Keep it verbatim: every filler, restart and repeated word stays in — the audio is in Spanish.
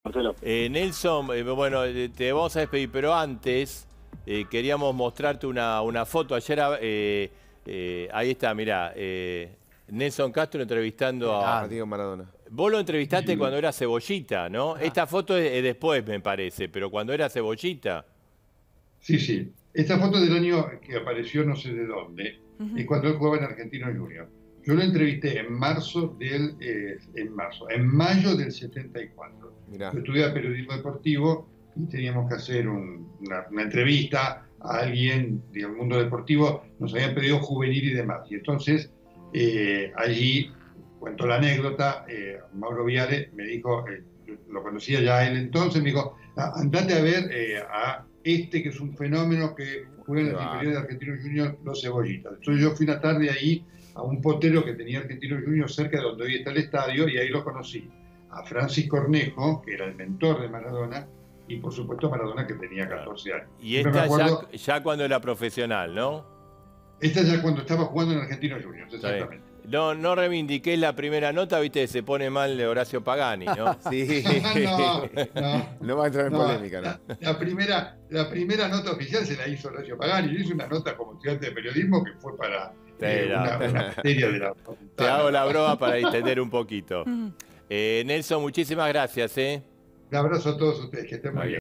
Marcelo. Eh, Nelson, eh, bueno, eh, te vamos a despedir, pero antes eh, queríamos mostrarte una, una foto. Ayer, eh, eh, ahí está, mirá, eh, Nelson Castro entrevistando a... Ah, Diego Maradona. Vos lo entrevistaste cuando era Cebollita, ¿no? Ajá. Esta foto es, es después, me parece, pero cuando era Cebollita. Sí, sí. Esta foto del año que apareció no sé de dónde, Uh-huh. es cuando él jugaba en Argentino Junior. Yo lo entrevisté en marzo del, eh, en marzo, en mayo del setenta y cuatro. Mirá. Yo estudiaba periodismo deportivo y teníamos que hacer un, una, una entrevista a alguien del mundo deportivo, nos habían pedido juvenil y demás. Y entonces, eh, allí, cuento la anécdota, eh, Mauro Viale me dijo, eh, lo conocía ya él entonces, me dijo, andate a ver eh, a este que es un fenómeno que juega en las inferiores de Argentino Junior, los Cebollitas. Entonces yo fui una tarde ahí a un potero que tenía Argentino Junior cerca de donde hoy está el estadio y ahí lo conocí. A Francis Cornejo, que era el mentor de Maradona, y por supuesto a Maradona, que tenía catorce años. Y Siempre esta me acuerdo, ya, ya cuando era profesional, ¿no? esta ya cuando estaba jugando en Argentino Junior, exactamente. No, no reivindiqué la primera nota, viste, se pone mal de Horacio Pagani, ¿no? Sí. no, no. No va a entrar en No, polémica, ¿no? la, la primera, la primera nota oficial se la hizo Horacio Pagani. Yo hice una nota como estudiante de periodismo que fue para eh, Te la- una, una materia de la facultad. Te hago la broma para distender un poquito. Eh, Nelson, muchísimas gracias, ¿eh? Un abrazo a todos ustedes, que estén muy bien.